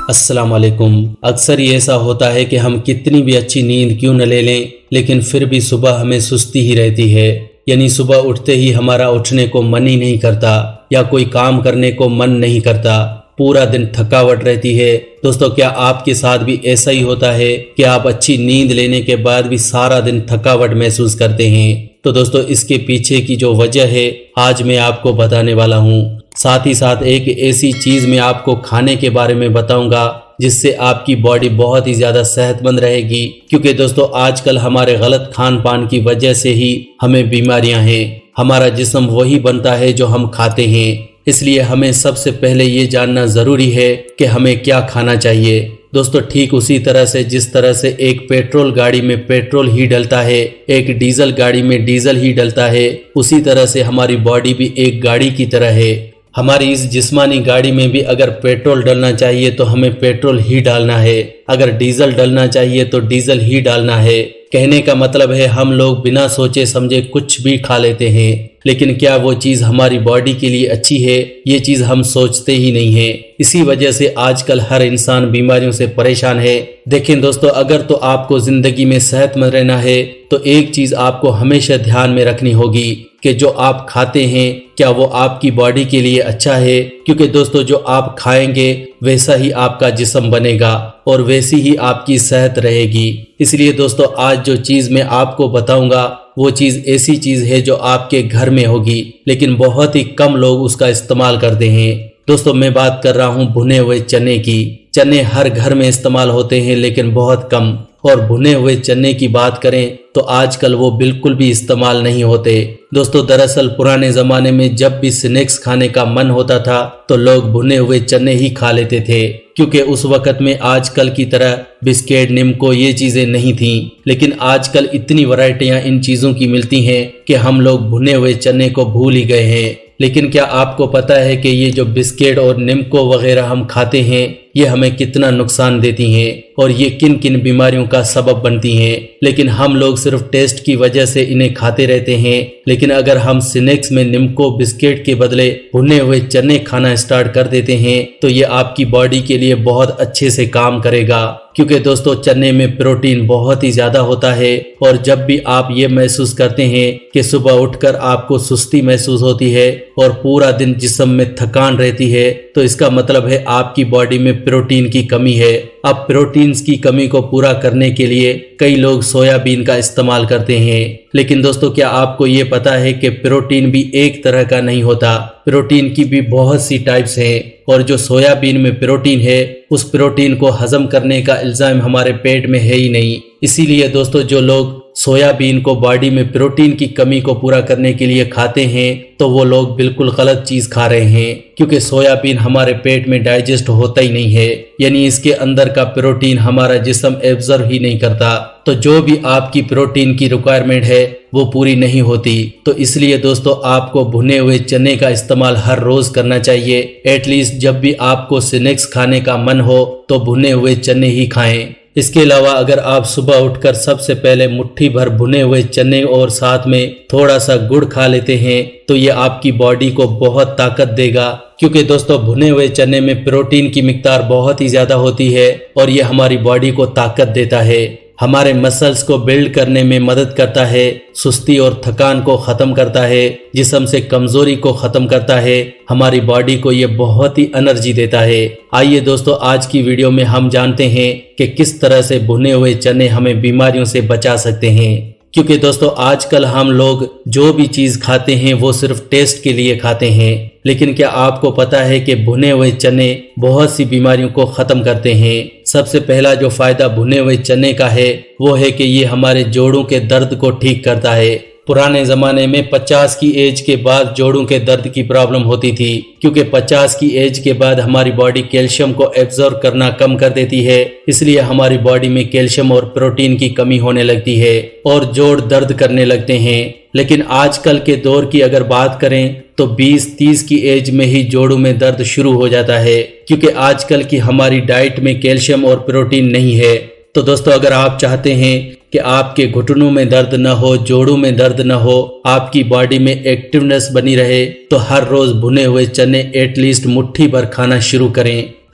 अस्सलाम वालेकुम। अक्सर ये ऐसा होता है कि हम कितनी भी अच्छी नींद क्यों न ले लें, लेकिन फिर भी सुबह हमें सुस्ती ही रहती है। यानी सुबह उठते ही हमारा उठने को मन ही नहीं करता या कोई काम करने को मन नहीं करता, पूरा दिन थकावट रहती है। दोस्तों, क्या आपके साथ भी ऐसा ही होता है कि आप अच्छी नींद लेने के बाद भी सारा दिन थकावट महसूस करते हैं? तो दोस्तों, इसके पीछे की जो वजह है आज मैं आपको बताने वाला हूँ। साथ ही साथ एक ऐसी चीज मैं आपको खाने के बारे में बताऊंगा जिससे आपकी बॉडी बहुत ही ज्यादा सेहतमंद रहेगी। क्योंकि दोस्तों, आजकल हमारे गलत खान पान की वजह से ही हमें बीमारियां हैं। हमारा जिस्म वही बनता है जो हम खाते हैं, इसलिए हमें सबसे पहले ये जानना जरूरी है कि हमें क्या खाना चाहिए। दोस्तों, ठीक उसी तरह से जिस तरह से एक पेट्रोल गाड़ी में पेट्रोल ही डलता है, एक डीजल गाड़ी में डीजल ही डलता है, उसी तरह से हमारी बॉडी भी एक गाड़ी की तरह है। हमारी इस जिस्मानी गाड़ी में भी अगर पेट्रोल डलना चाहिए तो हमें पेट्रोल ही डालना है, अगर डीजल डलना चाहिए तो डीजल ही डालना है। कहने का मतलब है हम लोग बिना सोचे समझे कुछ भी खा लेते हैं, लेकिन क्या वो चीज हमारी बॉडी के लिए अच्छी है, ये चीज हम सोचते ही नहीं है। इसी वजह से आजकल हर इंसान बीमारियों से परेशान है। देखें दोस्तों, अगर तो आपको जिंदगी में सेहतमंद रहना है तो एक चीज आपको हमेशा ध्यान में रखनी होगी कि जो आप खाते हैं क्या वो आपकी बॉडी के लिए अच्छा है। क्योंकि दोस्तों, जो आप खाएंगे वैसा ही आपका जिस्म बनेगा और वैसी ही आपकी सेहत रहेगी। इसलिए दोस्तों, आज जो चीज मैं आपको बताऊंगा वो चीज ऐसी चीज है जो आपके घर में होगी, लेकिन बहुत ही कम लोग उसका इस्तेमाल करते हैं। दोस्तों, मैं बात कर रहा हूँ भुने हुए चने की। चने हर घर में इस्तेमाल होते हैं लेकिन बहुत कम, और भुने हुए चने की बात करें तो आजकल वो बिल्कुल भी इस्तेमाल नहीं होते। दोस्तों, दरअसल पुराने जमाने में जब भी स्नैक्स खाने का मन होता था तो लोग भुने हुए चने ही खा लेते थे, क्योंकि उस वक्त में आजकल की तरह बिस्किट, निम्को ये चीजें नहीं थी। लेकिन आजकल इतनी वैरायटियां इन चीजों की मिलती हैं कि हम लोग भुने हुए चने को भूल ही गए हैं। लेकिन क्या आपको पता है कि ये जो बिस्किट और निम्को वगैरह हम खाते हैं ये हमें कितना नुकसान देती हैं और ये किन किन बीमारियों का सबब बनती हैं? लेकिन हम लोग सिर्फ टेस्ट की वजह से इन्हें खाते रहते हैं। लेकिन अगर हम स्नैक्स में निम्को बिस्किट के बदले भुने हुए चने खाना स्टार्ट कर देते हैं तो ये आपकी बॉडी के लिए बहुत अच्छे से काम करेगा। क्योंकि दोस्तों, चने में प्रोटीन बहुत ही ज्यादा होता है, और जब भी आप ये महसूस करते हैं कि सुबह उठकर आपको सुस्ती महसूस होती है और पूरा दिन जिस्म में थकान रहती है, तो इसका मतलब है आपकी बॉडी में प्रोटीन की कमी है। अब प्रोटीन की कमी को पूरा करने के लिए कई लोग सोयाबीन का इस्तेमाल करते हैं। लेकिन दोस्तों, क्या आपको ये पता है कि प्रोटीन भी एक तरह का नहीं होता? प्रोटीन की भी बहुत सी टाइप्स हैं, और जो सोयाबीन में प्रोटीन है उस प्रोटीन को हजम करने का इल्जाम हमारे पेट में है ही नहीं। इसीलिए दोस्तों, जो लोग सोयाबीन को बॉडी में प्रोटीन की कमी को पूरा करने के लिए खाते हैं तो वो लोग बिल्कुल गलत चीज खा रहे हैं, क्योंकि सोयाबीन हमारे पेट में डाइजेस्ट होता ही नहीं है। यानी इसके अंदर का प्रोटीन हमारा जिस्म एब्जॉर्ब ही नहीं करता, तो जो भी आपकी प्रोटीन की रिक्वायरमेंट है वो पूरी नहीं होती। तो इसलिए दोस्तों, आपको भुने हुए चने का इस्तेमाल हर रोज करना चाहिए। एटलीस्ट जब भी आपको स्नैक्स खाने का मन हो तो भुने हुए चने ही खाएं। इसके अलावा अगर आप सुबह उठकर सबसे पहले मुट्ठी भर भुने हुए चने और साथ में थोड़ा सा गुड़ खा लेते हैं तो ये आपकी बॉडी को बहुत ताकत देगा। क्योंकि दोस्तों, भुने हुए चने में प्रोटीन की मिकदार बहुत ही ज्यादा होती है और ये हमारी बॉडी को ताकत देता है, हमारे मसल्स को बिल्ड करने में मदद करता है, सुस्ती और थकान को खत्म करता है, जिस्म से कमजोरी को खत्म करता है, हमारी बॉडी को ये बहुत ही एनर्जी देता है। आइए दोस्तों, आज की वीडियो में हम जानते हैं कि किस तरह से भुने हुए चने हमें बीमारियों से बचा सकते हैं। क्योंकि दोस्तों, आजकल हम लोग जो भी चीज खाते हैं वो सिर्फ टेस्ट के लिए खाते हैं। लेकिन क्या आपको पता है कि भुने हुए चने बहुत सी बीमारियों को खत्म करते हैं? सबसे पहला जो फायदा भुने हुए चने का है वो है कि ये हमारे जोड़ों के दर्द को ठीक करता है। पुराने जमाने में 50 की एज के बाद जोड़ों के दर्द की प्रॉब्लम होती थी, क्योंकि 50 की एज के बाद हमारी बॉडी कैल्शियम को एब्जॉर्ब करना कम कर देती है, इसलिए हमारी बॉडी में कैल्शियम और प्रोटीन की कमी होने लगती है और जोड़ दर्द करने लगते हैं। लेकिन आजकल के दौर की अगर बात करें तो 20-30 की एज में ही जोड़ों में दर्द शुरू हो जाता है, क्योंकि आजकल की हमारी डाइट में कैल्शियम और प्रोटीन नहीं है। तो दोस्तों, अगर आप चाहते हैं कि आपके घुटनों में दर्द न हो, जोड़ों में दर्द न हो, आपकी बॉडी में एक्टिवनेस बनी रहे, तो हर रोज भुने हुए चने एटलीस्ट मुट्ठी भर खाना शुरू करें।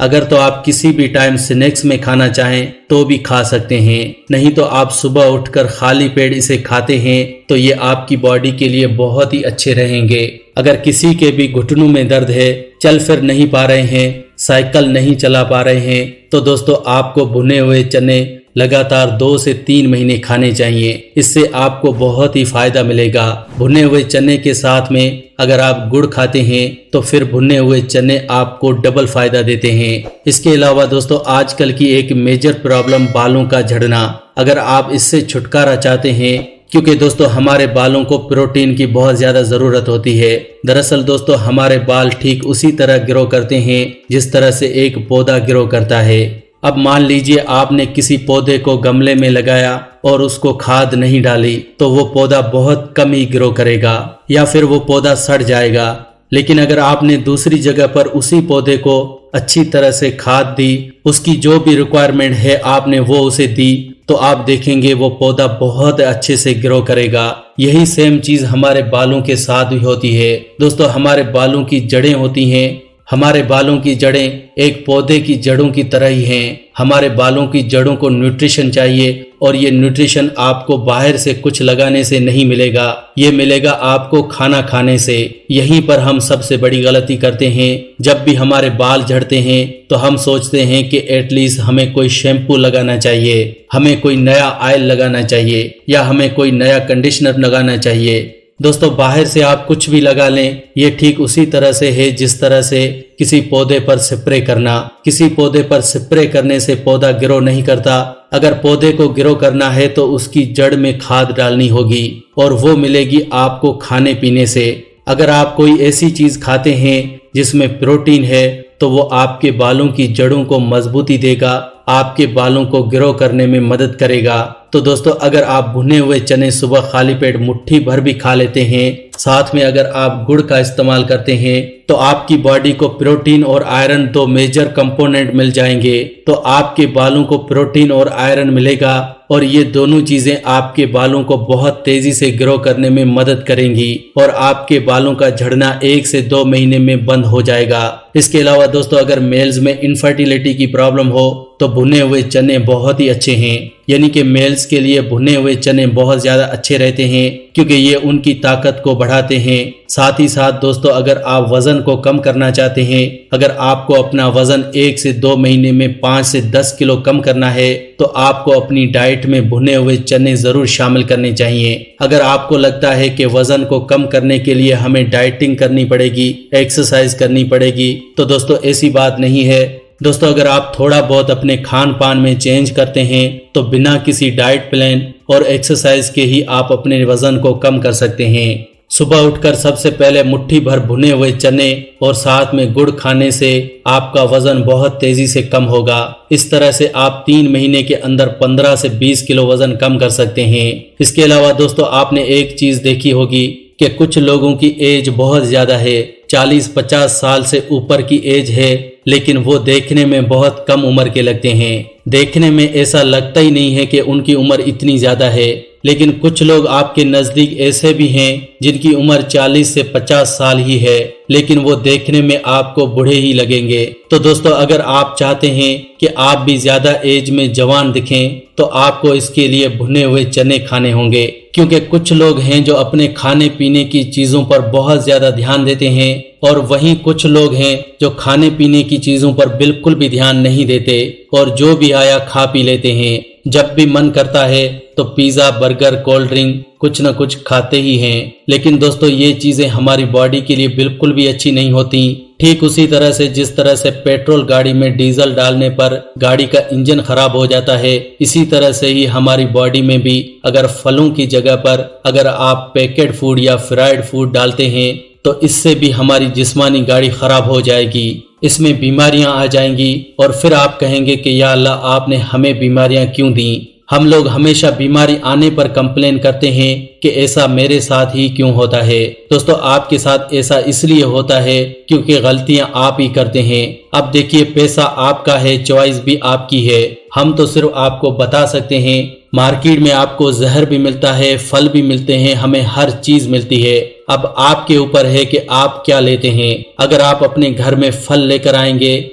अगर तो आप किसी भी टाइम स्नैक्स में खाना चाहें तो भी खा सकते हैं, नहीं तो आप सुबह उठकर खाली पेट इसे खाते हैं तो ये आपकी बॉडी के लिए बहुत ही अच्छे रहेंगे। अगर किसी के भी घुटनों में दर्द है, चल फिर नहीं पा रहे हैं, साइकिल नहीं चला पा रहे हैं, तो दोस्तों आपको भुने हुए चने लगातार 2 से 3 महीने खाने चाहिए। इससे आपको बहुत ही फायदा मिलेगा। भुने हुए चने के साथ में अगर आप गुड़ खाते हैं तो फिर भुने हुए चने आपको डबल फायदा देते हैं। इसके अलावा दोस्तों आजकल की एक मेजर प्रॉब्लम बालों का झड़ना, अगर आप इससे छुटकारा चाहते हैं, क्योंकि दोस्तों हमारे बालों को प्रोटीन की बहुत ज्यादा जरूरत होती है। दरअसल दोस्तों हमारे बाल ठीक उसी तरह ग्रो करते हैं जिस तरह से एक पौधा ग्रो करता है। अब मान लीजिए आपने किसी पौधे को गमले में लगाया और उसको खाद नहीं डाली तो वो पौधा बहुत कम ही ग्रो करेगा या फिर वो पौधा सड़ जाएगा। लेकिन अगर आपने दूसरी जगह पर उसी पौधे को अच्छी तरह से खाद दी, उसकी जो भी रिक्वायरमेंट है आपने वो उसे दी, तो आप देखेंगे वो पौधा बहुत अच्छे से ग्रो करेगा। यही सेम चीज हमारे बालों के साथ भी होती है। दोस्तों हमारे बालों की जड़ें होती हैं, हमारे बालों की जड़ें एक पौधे की जड़ों की तरह ही हैं। हमारे बालों की जड़ों को न्यूट्रिशन चाहिए और ये न्यूट्रिशन आपको बाहर से कुछ लगाने से नहीं मिलेगा, ये मिलेगा आपको खाना खाने से। यहीं पर हम सबसे बड़ी गलती करते हैं। जब भी हमारे बाल झड़ते हैं तो हम सोचते हैं कि एटलीस्ट हमें कोई शैम्पू लगाना चाहिए, हमें कोई नया ऑयल लगाना चाहिए या हमें कोई नया कंडीशनर लगाना चाहिए। दोस्तों बाहर से आप कुछ भी लगा लें, ये ठीक उसी तरह से है जिस तरह से किसी पौधे पर स्प्रे करना। किसी पौधे पर स्प्रे करने से पौधा ग्रो नहीं करता। अगर पौधे को ग्रो करना है तो उसकी जड़ में खाद डालनी होगी और वो मिलेगी आपको खाने पीने से। अगर आप कोई ऐसी चीज खाते हैं जिसमें प्रोटीन है तो वो आपके बालों की जड़ों को मजबूती देगा, आपके बालों को ग्रो करने में मदद करेगा। तो दोस्तों अगर आप भुने हुए चने सुबह खाली पेट मुट्ठी भर भी खा लेते हैं, साथ में अगर आप गुड़ का इस्तेमाल करते हैं, तो आपकी बॉडी को प्रोटीन और आयरन दो मेजर कंपोनेंट मिल जाएंगे। तो आपके बालों को प्रोटीन और आयरन मिलेगा और ये दोनों चीजें आपके बालों को बहुत तेजी से ग्रो करने में मदद करेंगी और आपके बालों का झड़ना 1 से 2 महीने में बंद हो जाएगा। इसके अलावा दोस्तों अगर मेल्स में इनफर्टिलिटी की प्रॉब्लम हो तो भुने हुए चने बहुत ही अच्छे हैं। यानी कि मेल्स के लिए भुने हुए चने बहुत ज्यादा अच्छे रहते हैं क्योंकि ये उनकी ताकत को बढ़ाते हैं। साथ ही साथ दोस्तों अगर आप वजन को कम करना चाहते हैं, अगर आपको अपना वजन 1 से 2 महीने में 5 से 10 किलो कम करना है तो आपको अपनी डाइट में भुने हुए चने जरूर शामिल करने चाहिए। अगर आपको लगता है कि वजन को कम करने के लिए हमें डाइटिंग करनी पड़ेगी, एक्सरसाइज करनी पड़ेगी, तो दोस्तों ऐसी बात नहीं है। दोस्तों अगर आप थोड़ा बहुत अपने खान पान में चेंज करते हैं तो बिना किसी डाइट प्लान और एक्सरसाइज के ही आप अपने वजन को कम कर सकते हैं। सुबह उठकर सबसे पहले मुट्ठी भर भुने हुए चने और साथ में गुड़ खाने से आपका वजन बहुत तेजी से कम होगा। इस तरह से आप 3 महीने के अंदर 15 से 20 किलो वजन कम कर सकते हैं। इसके अलावा दोस्तों आपने एक चीज देखी होगी कि कुछ लोगों की एज बहुत ज्यादा है, 40-50 साल से ऊपर की एज है, लेकिन वो देखने में बहुत कम उम्र के लगते हैं। देखने में ऐसा लगता ही नहीं है कि उनकी उम्र इतनी ज्यादा है, लेकिन कुछ लोग आपके नजदीक ऐसे भी हैं जिनकी उम्र 40 से 50 साल ही है, लेकिन वो देखने में आपको बूढ़े ही लगेंगे। तो दोस्तों अगर आप चाहते हैं कि आप भी ज्यादा एज में जवान दिखें तो आपको इसके लिए भुने हुए चने खाने होंगे, क्योंकि कुछ लोग हैं जो अपने खाने पीने की चीजों पर बहुत ज्यादा ध्यान देते हैं और वहीं कुछ लोग हैं जो खाने पीने की चीजों पर बिल्कुल भी ध्यान नहीं देते और जो भी आया खा पी लेते हैं। जब भी मन करता है तो पिज्जा, बर्गर, कोल्ड ड्रिंक कुछ न कुछ खाते ही हैं। लेकिन दोस्तों ये चीजें हमारी बॉडी के लिए बिल्कुल भी अच्छी नहीं होती। ठीक उसी तरह से जिस तरह से पेट्रोल गाड़ी में डीजल डालने पर गाड़ी का इंजन खराब हो जाता है, इसी तरह से ही हमारी बॉडी में भी अगर फलों की जगह पर अगर आप पैकेट फूड या फ्राइड फूड डालते हैं तो इससे भी हमारी जिस्मानी गाड़ी खराब हो जाएगी, इसमें बीमारियां आ जाएंगी और फिर आप कहेंगे कि या अल्लाह आपने हमें बीमारियां क्यों दी। हम लोग हमेशा बीमारी आने पर कंप्लेन करते हैं कि ऐसा मेरे साथ ही क्यों होता है। दोस्तों आपके साथ ऐसा इसलिए होता है क्योंकि गलतियां आप ही करते हैं। अब देखिए पैसा आपका है, चॉइस भी आपकी है। हम तो सिर्फ आपको बता सकते हैं। मार्केट में आपको जहर भी मिलता है, फल भी मिलते हैं, हमें हर चीज मिलती है। अब आपके ऊपर है कि आप क्या लेते हैं। अगर आप अपने घर में फल लेकर आएंगे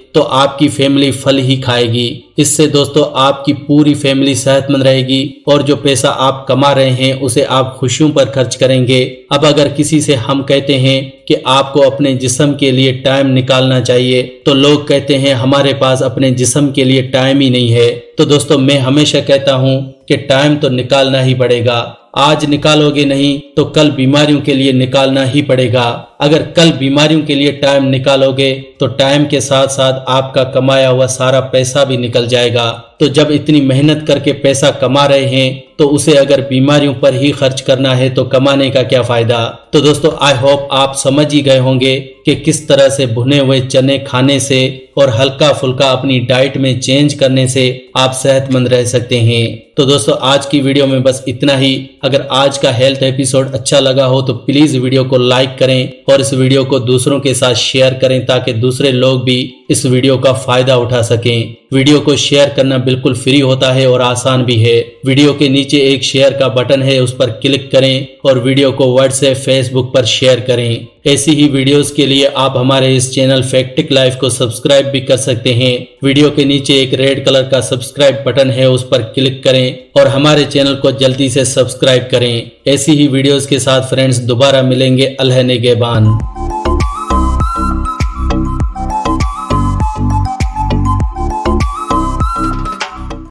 तो आपकी फैमिली फल ही खाएगी। इससे दोस्तों आपकी पूरी फैमिली सेहतमंद रहेगी और जो पैसा आप कमा रहे हैं उसे आप खुशियों पर खर्च करेंगे। अब अगर किसी से हम कहते हैं कि आपको अपने जिस्म के लिए टाइम निकालना चाहिए तो लोग कहते हैं हमारे पास अपने जिस्म के लिए टाइम ही नहीं है। तो दोस्तों मैं हमेशा कहता हूं कि टाइम तो निकालना ही पड़ेगा। आज निकालोगे नहीं तो कल बीमारियों के लिए निकालना ही पड़ेगा। अगर कल बीमारियों के लिए टाइम निकालोगे तो टाइम के साथ साथ आपका कमाया हुआ सारा पैसा भी निकल जाएगा। तो जब इतनी मेहनत करके पैसा कमा रहे हैं तो उसे अगर बीमारियों पर ही खर्च करना है तो कमाने का क्या फायदा। तो दोस्तों आई होप आप समझ ही गए होंगे कि किस तरह से भुने हुए चने खाने से और हल्का फुल्का अपनी डाइट में चेंज करने से आप सेहतमंद रह सकते हैं। तो दोस्तों आज की वीडियो में बस इतना ही। अगर आज का हेल्थ एपिसोड अच्छा लगा हो तो प्लीज वीडियो को लाइक करें और इस वीडियो को दूसरों के साथ शेयर करें ताकि दूसरे लोग भी इस वीडियो का फायदा उठा सकें। वीडियो को शेयर करना बिल्कुल फ्री होता है और आसान भी है। वीडियो के नीचे एक शेयर का बटन है, उस पर क्लिक करें और वीडियो को व्हाट्सएप फेसबुक पर शेयर करें। ऐसी ही वीडियोस के लिए आप हमारे इस चैनल फैक्टिक लाइफ को सब्सक्राइब भी कर सकते हैं। वीडियो के नीचे एक रेड कलर का सब्सक्राइब बटन है, उस पर क्लिक करें और हमारे चैनल को जल्दी से सब्सक्राइब करें। ऐसी ही वीडियोस के साथ फ्रेंड्स दोबारा मिलेंगे। अल्लाह नेगेबान।